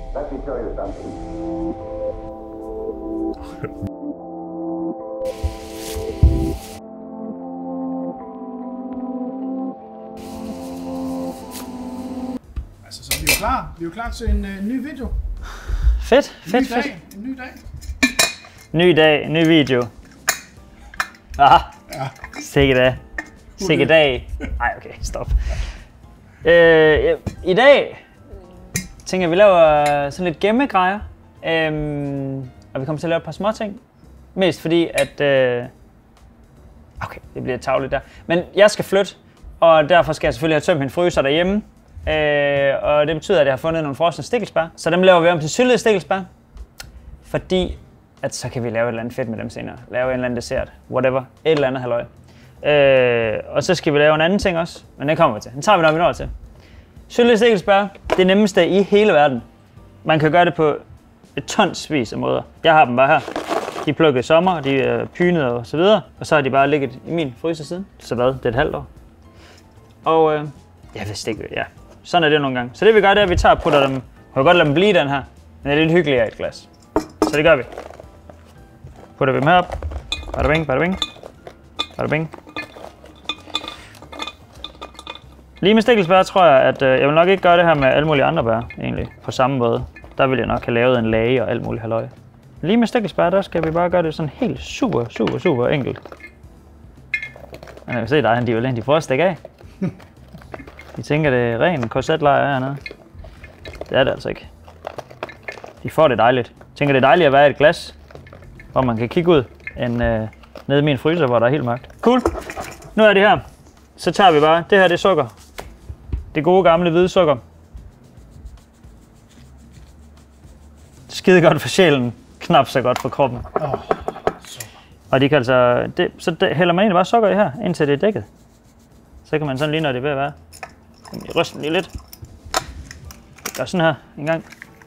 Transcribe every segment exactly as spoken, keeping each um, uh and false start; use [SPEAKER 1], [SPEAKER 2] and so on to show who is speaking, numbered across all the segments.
[SPEAKER 1] Let me show you something.
[SPEAKER 2] Altså, så er vi jo klar. Vi er jo klar til en uh, ny video.
[SPEAKER 3] Fedt, fedt,
[SPEAKER 2] ny dag.
[SPEAKER 3] fedt.
[SPEAKER 2] En ny dag.
[SPEAKER 3] Ny dag, ny video. Ah,
[SPEAKER 2] Ja.
[SPEAKER 3] sikke dag. Sikke dag. Ej, okay, stop. Øh, I dag tænker jeg, vi laver sådan lidt gemmegrejer. Øhm, og vi kommer til at lave et par små ting. Mest fordi, at... Øh, okay, det bliver tavligt der. Men jeg skal flytte, og derfor skal jeg selvfølgelig have tømt min fryser derhjemme. Øh, og det betyder, at jeg har fundet nogle frosne stikkelsbær. Så dem laver vi om til syltede stikkelsbær. Fordi at så kan vi lave et eller andet fedt med dem senere. Lave en eller anden dessert, whatever, et eller andet halløj. Øh, og så skal vi lave en anden ting også, men det kommer vi til. Den tager vi, når vi når til. Syltede stikkelsbær, det nemmeste i hele verden. Man kan gøre det på et tonsvis af måder. Jeg har dem bare her. De er plukket i sommer, de er pynet og så videre. Og så har de bare ligget i min fryser siden. Så hvad? Det er et halvt år. Og øh, jeg vidste ikke, ja. Sådan er det nogle gange. Så det vi gør, det er, at vi tager og putter dem. Jeg kan godt lade dem blive den her. Men det er lidt hyggeligere i et glas. Så det gør vi. Putter vi dem herop. Bada bing, bada bing. Bada bing. Lige med stikkelsbær tror jeg, at øh, jeg vil nok ikke gøre det her med alle mulige andre bær, egentlig, på samme måde. Der vil jeg nok have lavet en lage og alt muligt halløj. Lige med stikkelsbær, der skal vi bare gøre det sådan helt super, super, super enkelt. Man kan se dig, de vil de prøver at stikke af. De tænker, det er ren korsetlejr hernede. Det er det altså ikke. De får det dejligt. Jeg tænker, det er dejligt at være i et glas, hvor man kan kigge ud, end øh, nede i min fryser, hvor der er helt mørkt. Cool. Nu er det her. Så tager vi bare, det her det er sukker. Det gode gamle hvide sukker. Skide godt for sjælen, knap så godt for kroppen.
[SPEAKER 2] Oh,
[SPEAKER 3] og de kan altså, det, så det, hælder man egentlig bare sukker i her, indtil det er dækket. Så kan man sådan lige, når det er ved at være. Jeg ryster den lige lidt. Gør sådan her en gang.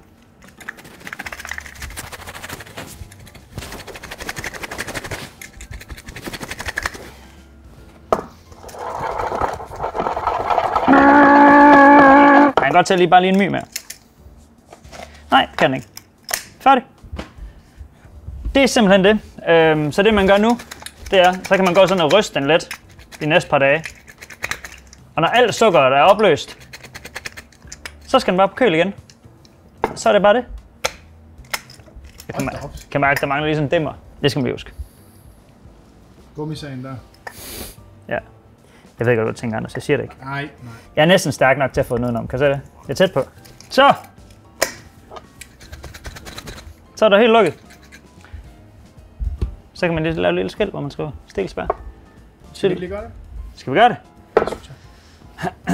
[SPEAKER 3] Jeg kan godt tage lige bare lige en my mere. Nej, kan den ikke. Færdig. Det er simpelthen det. Øhm, så det man gør nu, det er, så kan man gå sådan og ryste den lidt de næste par dage. Og når alt sukkeret er opløst, så skal den bare på køl igen. Så er det bare det. Jeg kan, kan mærke, at der mangler lige sådan en dimmer. Det skal man lige huske.
[SPEAKER 2] Gummisagen der.
[SPEAKER 3] Ja. Jeg ved ikke, hvad du tænker, Anders. Jeg siger det ikke.
[SPEAKER 2] Nej, nej.
[SPEAKER 3] Jeg er næsten stærk nok til at få den udenom. Kan du se det? Jeg er tæt på. Så! Så er der helt lukket. Så kan man lige lave et lille skilt, hvor man skriver stikkelsbær.
[SPEAKER 2] Skal vi lige gøre det?
[SPEAKER 3] Skal vi gøre det?
[SPEAKER 2] Det synes jeg.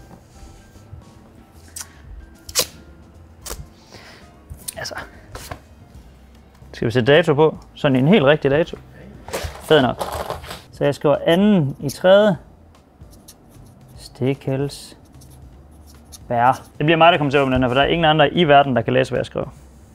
[SPEAKER 3] Altså. Skal vi sætte dato på? Sådan en helt rigtig dato. Fed nok. Så jeg skriver anden i tredje. Stikkelsbær. Det bliver mig, der kommer til at åbne den her, for der er ingen andre i verden, der kan læse, hvad jeg skriver.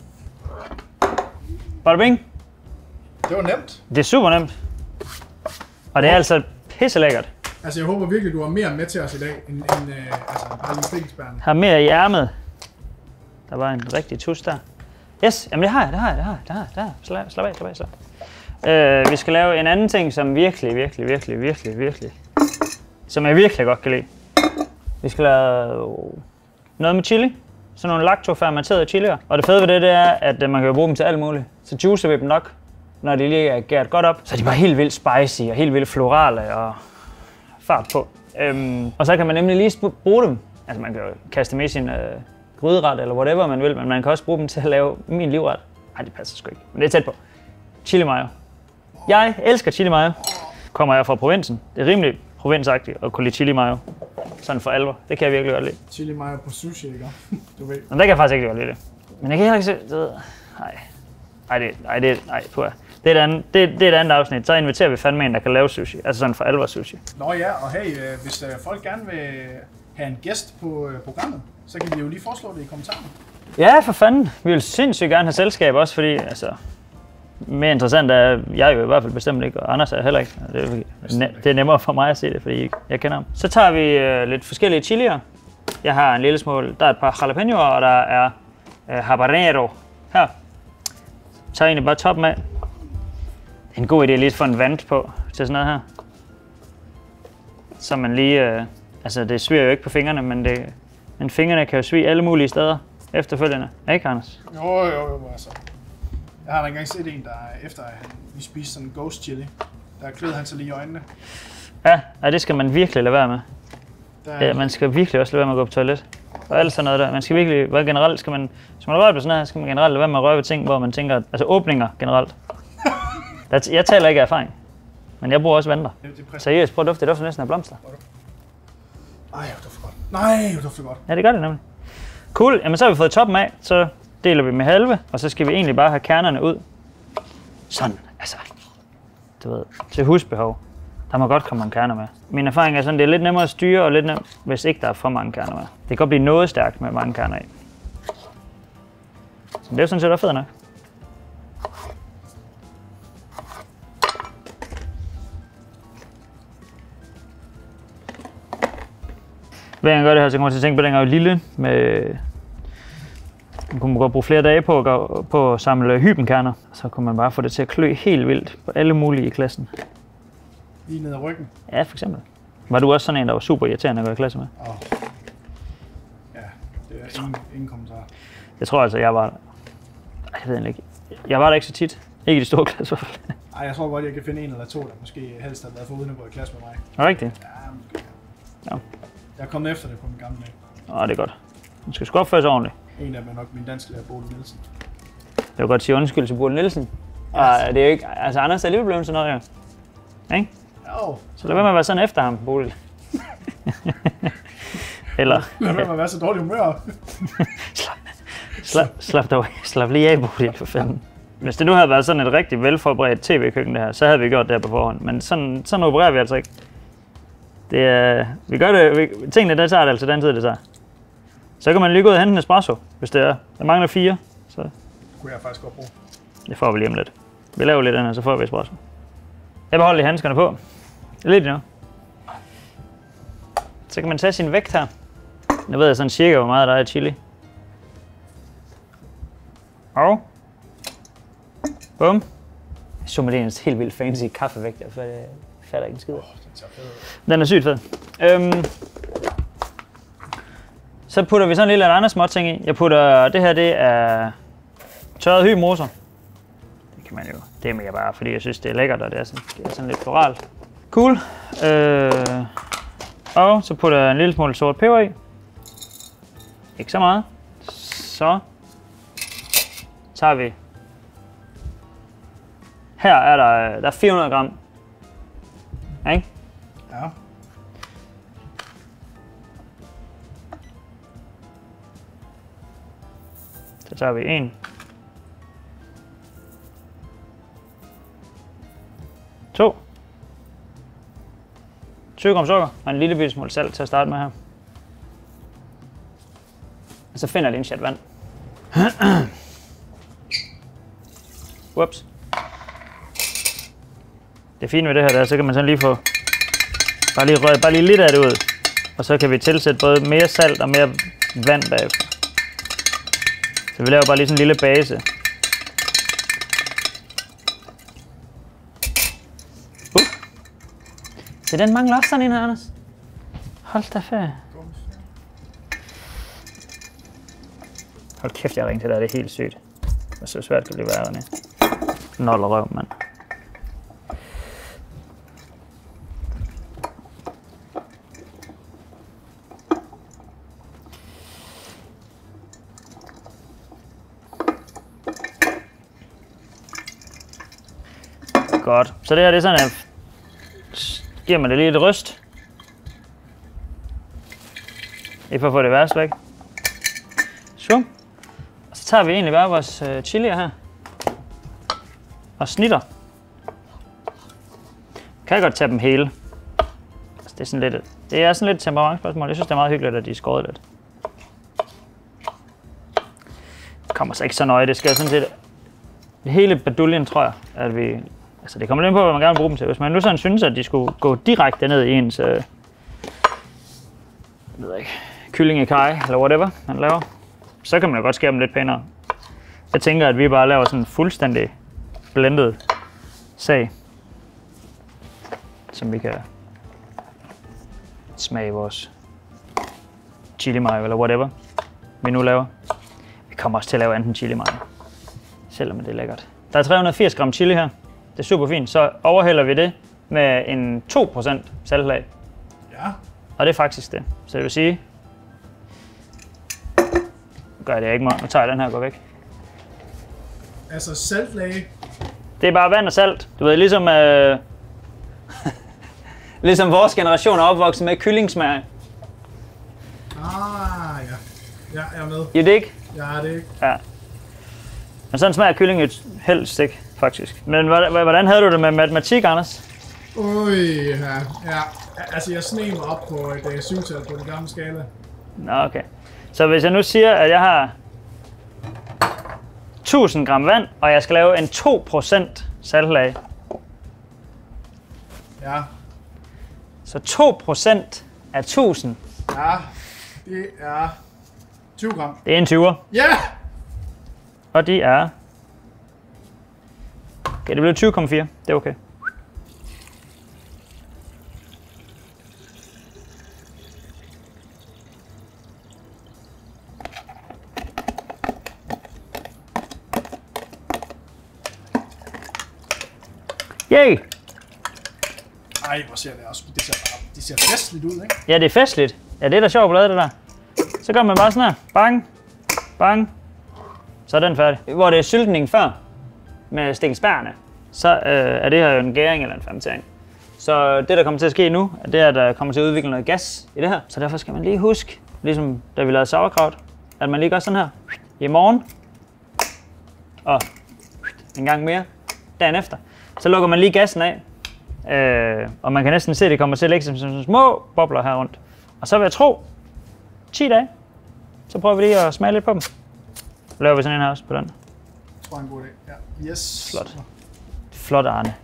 [SPEAKER 3] Bada bing.
[SPEAKER 2] Det var nemt.
[SPEAKER 3] Det er super nemt. Og det er altså pisse lækkert.
[SPEAKER 2] Altså, jeg håber virkelig, du har mere med til os i dag, end, end øh, altså, bare lige stikkelsbærne.
[SPEAKER 3] Har mere i ærmet. Der var en rigtig tus der. Yes, jamen det har jeg, det har jeg, det har jeg, det har jeg, det har jeg. Slap, slap af, slap af, slap af. Øh, vi skal lave en anden ting, som virkelig, virkelig, virkelig, virkelig, virkelig, som jeg virkelig godt kan lide. Vi skal lave noget med chili. Sådan nogle laktofermenterede chilier. Og det fede ved det, det er, at man kan jo bruge dem til alt muligt. Så juicer vi dem nok, når de lige er gæret godt op. Så er de bare helt vildt spicy og helt vildt florale og fart på. Øhm, og så kan man nemlig lige bruge dem. Altså man kan jo kaste med i sin øh, gryderet eller whatever man vil, men man kan også bruge dem til at lave min livret. Nej, det passer sgu ikke, men det er tæt på. Chili mayo. Jeg elsker chili mayo. Kommer jeg fra provinsen. Det er rimelig provinsagtigt at kunne lide chili mayo. Sådan for alvor. Det kan jeg virkelig godt lide.
[SPEAKER 2] Chili mayo på sushi, ikke? Du ved.
[SPEAKER 3] Men det kan jeg faktisk ikke godt lide det. Men jeg kan heller ikke se... Det ved... Nej. Nej, det... Nej, det... Nej, puha. Det er, et andet, det, det er et andet afsnit. Så inviterer vi fandme en, der kan lave sushi. Altså sådan for alvor sushi.
[SPEAKER 2] Nå ja, og hey, hvis folk gerne vil have en gæst på programmet, så kan de jo lige foreslå det i kommentarerne.
[SPEAKER 3] Ja, for fanden. Vi vil sindssygt gerne have selskab også, fordi altså... Mere interessant er jeg jo i hvert fald bestemt ikke, og Anders er heller ikke. Det er, det er nemmere for mig at se det, fordi jeg kender ham. Så tager vi øh, lidt forskellige chilier. Jeg har en lille smule, der er et par jalapenoer, og der er uh, habanero. Her. Så egentlig bare toppen af. Det er en god idé lige at få en vand på til sådan noget her. Så man lige, uh, altså det sviger jo ikke på fingrene, men, det, men fingrene kan jo svige alle mulige steder efterfølgende. Ikke, Anders?
[SPEAKER 2] Jo, jo, jo, altså. Jeg har da engang set en, der efter at han, vi spiste sådan en ghost chili, der kløede han sig lige i øjnene.
[SPEAKER 3] Ja, ja, det skal man virkelig lade være med.
[SPEAKER 2] Der...
[SPEAKER 3] Ja, man skal virkelig også lade være med at gå på toilet. Og alt sådan noget der. Man skal virkelig, hvad generelt skal man, hvis man rører på sådan her, skal man generelt lade være med at røre ved ting, hvor man tænker, altså åbninger generelt. Der, jeg taler ikke af erfaring, men jeg bruger også vandre. Seriøst, prøv at dufte, det dufter næsten af blomster.
[SPEAKER 2] Ej, det dufter godt. Nej, det dufter godt.
[SPEAKER 3] Ja, det gør det nemlig. Cool, jamen så har vi fået toppen af, så deler vi med halve, og så skal vi egentlig bare have kernerne ud. Sådan, altså, du ved, til husbehov. Der må godt komme nogle kerner med. Min erfaring er sådan, det er lidt nemmere at styre, og lidt nemt, hvis ikke der er for mange kerner med. Det kan godt blive noget stærkt med mange kerner i. Så det er jo sådan set også fedt nok. Hver gang jeg gør det her, så kommer jeg til at tænke på, at den er jo lille. Med man kunne godt bruge flere dage på at, gå, på at samle hybenkerner. Så kunne man bare få det til at klø helt vildt på alle mulige i klassen.
[SPEAKER 2] Lige ned ad ryggen?
[SPEAKER 3] Ja, for eksempel. Var du også sådan en, der var super irriterende at gå i klasse med?
[SPEAKER 2] Åh. Oh. Ja, det er ingen, ingen kommentar.
[SPEAKER 3] Jeg tror altså, jeg var... Jeg ved ikke. Jeg var der ikke så tit. Ikke i de store klasser.
[SPEAKER 2] Nej, jeg tror godt, jeg kan finde en eller to, der måske helst har været for uden at gå i klasse med mig.
[SPEAKER 3] Er det rigtigt?
[SPEAKER 2] Ja, måske.
[SPEAKER 3] Ja.
[SPEAKER 2] Jeg er kommet efter det på min gamle dag.
[SPEAKER 3] Åh, det er godt. Man skal sgu opføre sig ordentligt.
[SPEAKER 2] En af dem er nok min dansklærer, Bodil Nielsen.
[SPEAKER 3] Det var godt sige undskyld til Bodil Nielsen. Og det er jo ikke... Altså, Anders er lige blevet sådan noget, ja. Ikke?
[SPEAKER 2] Jo.
[SPEAKER 3] Så lad være med at være sådan efter ham, Bodil. Eller...
[SPEAKER 2] Lad være med at være så dårlig humør.
[SPEAKER 3] slap, slap, slap, dog, slap lige af, Bodil, for fanden. Hvis det nu havde været sådan et rigtig velforberedt tv-køkken det her, så havde vi gjort det her på forhånd. Men sådan, sådan opererer vi altså ikke. Det er... Vi gør det... Vi, tingene, der tager det altså den tid, det tager. Så kan man lige gå ud og hente en espresso, hvis det er. Der mangler fire, så...
[SPEAKER 2] Det kunne jeg faktisk godt bruge.
[SPEAKER 3] Det får vi lige om lidt. Vi laver lidt andet, så får vi espresso. Jeg beholder lige handskerne på. Lidt endnu. Så kan man tage sin vægt her. Nu ved jeg sådan cirka, hvor meget der er i chili. Og... Bum. Så med det er en helt vildt fancy kaffevægt, jeg fatter ikke en skid.
[SPEAKER 2] Oh, den ser fed ud.
[SPEAKER 3] Den er sygt fed. Øhm, så putter vi sådan lidt af andre små ting i. Jeg putter, det her det er tørret hybenroser. Det kan man jo, det er mere bare, fordi jeg synes det er lækkert, og det er sådan, det er sådan lidt floralt. Cool. Øh, og så putter jeg en lille smule sort peber i. Ikke så meget. Så tager vi. Her er der, der er fire hundrede gram. Ikke?
[SPEAKER 2] Ja.
[SPEAKER 3] Så tager vi en. To. tyve gram sukker og en lille bitte smule salt til at starte med her. Og så finder jeg lige en chat vand. Whoops. Det fine ved det her, der, så kan man sådan lige få bare lige, røre, bare lige lidt af det ud. Og så kan vi tilsætte både mere salt og mere vand bagefter. Så vi laver bare lige sådan en lille base. Uh. Så den mangler også sådan en her, Anders. Hold da ferie. Hold kæft, jeg ringte til dig, det er helt sygt. Det er så svært at blive værre ned. Nold og røv, mand. Godt. Så det her det er sådan, at giver man det lige et ryst. Ikke for at få det værste væk. Så. Og så tager vi egentlig bare vores øh, chilier her. Og snitter. Kan jeg godt tage dem hele. Altså, det er sådan lidt, det er sådan lidt et temperamentsspørgsmål. Jeg synes det er meget hyggeligt, at de er skåret lidt. Det kommer så ikke så nøje. Det skal sådan set hele baduljen, tror jeg, at vi. Altså det kommer lidt på, hvad man gerne vil bruge dem til. Hvis man nu sådan synes, at de skulle gå direkte ned i ens, øh, jeg ved ikke, kylling i kaj, eller whatever man laver, så kan man jo godt skære dem lidt pænere. Jeg tænker, at vi bare laver sådan en fuldstændig blended sag, som vi kan smage vores chili mayo eller whatever vi nu laver. Vi kommer også til at lave enten chili mayo, selvom det er lækkert. Der er tre hundrede og firs gram chili her. Det er super fint. Så overhælder vi det med en to procent saltlag.
[SPEAKER 2] Ja.
[SPEAKER 3] Og det er faktisk det. Så det vil sige... Nu gør jeg det ikke meget. Nu tager jeg den her og går væk.
[SPEAKER 2] Altså saltlag.
[SPEAKER 3] Det er bare vand og salt. Du ved, ligesom... Øh... ligesom vores generation er opvokset med kyllingsmag.
[SPEAKER 2] Ah, ja. Ja, jeg er med.
[SPEAKER 3] I det ikke?
[SPEAKER 2] Ja, det er ikke.
[SPEAKER 3] Ja. Men sådan smager kylling jo helst ikke, faktisk. Men hvordan havde du det med matematik, Anders?
[SPEAKER 2] Ui, ja. ja. Altså, jeg sneg mig op på et uh, syvtal på den gamle skala.
[SPEAKER 3] Nå, okay. Så hvis jeg nu siger, at jeg har tusind gram vand, og jeg skal lave en to procent saltlag.
[SPEAKER 2] Ja.
[SPEAKER 3] Så to procent af tusind.
[SPEAKER 2] Ja, det er tyve gram.
[SPEAKER 3] Det er en tyver.
[SPEAKER 2] Ja! Yeah!
[SPEAKER 3] Og de er... Okay, det blev tyve komma fire. Det er okay. Yay!
[SPEAKER 2] Ej, hvor ser det også. Det ser, bare, det ser festligt ud, ikke?
[SPEAKER 3] Ja, det er festligt. Ja, det er da sjovt at lave det der. Så gør man bare sådan her. Bang. Bang. Så er den færdig. Hvor det er syltning før, med stikkelsbærne, så øh, er det her jo en gæring eller en fermentering. Så det, der kommer til at ske nu, det er, at der kommer til at udvikle noget gas i det her. Så derfor skal man lige huske, ligesom da vi lavede sauerkraut, at man lige gør sådan her i morgen, og en gang mere dagen efter. Så lukker man lige gassen af, øh, og man kan næsten se, at det kommer til at lægge som sådan små bobler her rundt. Og så vil jeg tro, ti dage, så prøver vi lige at smage lidt på dem. Så laver vi sådan en her også på den.
[SPEAKER 2] Det tror jeg er en god idé. Ja. Yes.
[SPEAKER 3] Flot. Flot, Arne.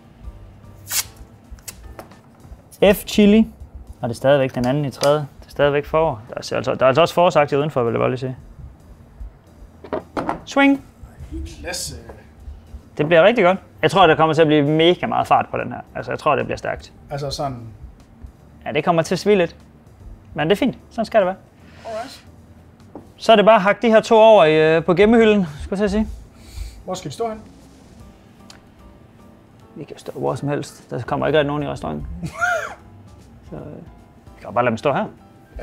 [SPEAKER 3] F chili. Og det er stadigvæk den anden i tredje. Det er stadigvæk forår. Der er altså, der er altså også forårsagtigt udenfor, vil jeg bare lige sige. Swing.
[SPEAKER 2] Klasse.
[SPEAKER 3] Det bliver rigtig godt. Jeg tror, der kommer til at blive mega meget fart på den her. Altså, jeg tror, det bliver stærkt.
[SPEAKER 2] Altså sådan...
[SPEAKER 3] Ja, det kommer til at svile lidt. Men det er fint. Sådan skal det være.
[SPEAKER 2] Alright.
[SPEAKER 3] Så er det bare at hakke de her to over i, på gemmehylden, skulle jeg sige.
[SPEAKER 2] Hvor skal de stå hen?
[SPEAKER 3] Vi kan stå hvor som helst. Der kommer ikke rigtig nogen i restauranten. Så vi kan bare lade dem stå her.
[SPEAKER 2] Ja.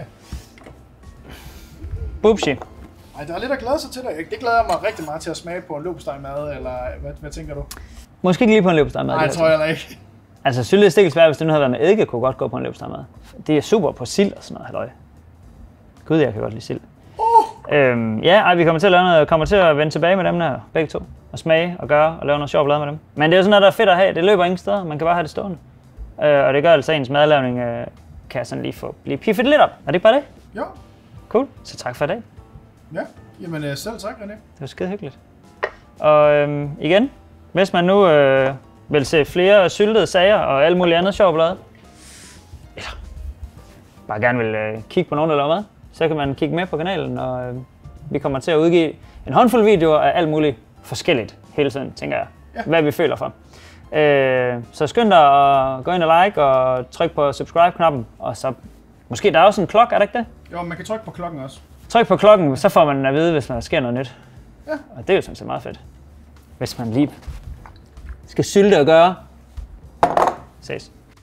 [SPEAKER 3] Boopsie.
[SPEAKER 2] Ej, der er lidt at glæde sig til dig. Det glæder jeg mig rigtig meget til at smage på en leverpostejmad, eller hvad, hvad tænker du?
[SPEAKER 3] Måske ikke lige på en leverpostejmad.
[SPEAKER 2] Nej, det tror jeg da ikke.
[SPEAKER 3] Altså, syltet stikkelsbær, hvis det nu havde været med eddike, kunne godt gå på en leverpostejmad. Det er super på sild og sådan noget, halløj. Gud, jeg kan godt lide sild. Uh. Øhm, ja, ej, vi kommer til at lave noget, kommer til at vende tilbage med dem der, begge to. Og smage og gøre og lave noget sjovt blad med dem. Men det er jo sådan noget, der er fedt at have. Det løber ingen steder. Man kan bare have det stående. Øh, og det gør altså, ens madlavning øh, kan sådan lige få blive piffet lidt op. Er det ikke bare det?
[SPEAKER 2] Jo.
[SPEAKER 3] Cool. Så tak for i dag.
[SPEAKER 2] Ja, jamen øh, selv tak, René.
[SPEAKER 3] Det var skide hyggeligt. Og øhm, igen, hvis man nu øh, vil se flere syltede sager og alt muligt andet sjovt blad, eller bare gerne vil øh, kigge på nogen, der laver mad, så kan man kigge med på kanalen, og øh, vi kommer til at udgive en håndfuld videoer af alt muligt forskelligt hele tiden, tænker jeg, ja. Hvad vi føler for. Øh, så skynd dig at gå ind og like og tryk på subscribe-knappen, og så måske der er også en klokke, er der ikke det?
[SPEAKER 2] Jo, man kan trykke på klokken også.
[SPEAKER 3] Tryk på klokken, så får man at vide, hvis der sker noget nyt.
[SPEAKER 2] Ja.
[SPEAKER 3] Og det er jo sådan set meget fedt. Hvis man lige skal sylte og gøre. Ses.